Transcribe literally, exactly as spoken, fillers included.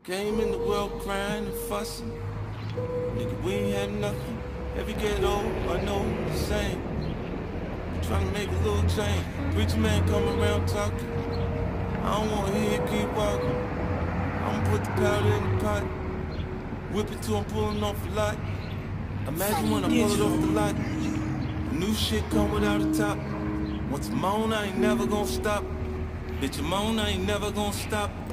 Came in the world crying and fussing. Nigga, we ain't had nothing. Every ghetto I know the same. Trying to make a little change. Preacher man come around talking. I don't wanna hear you keep walking. I'ma put the powder in the pot. Whip it till I'm pulling off a lot. Imagine when I pull it off the lot. New shit come without a top. Once I'm on, I ain't never gonna stop. Bitch, I'm on, I ain't never gonna stop.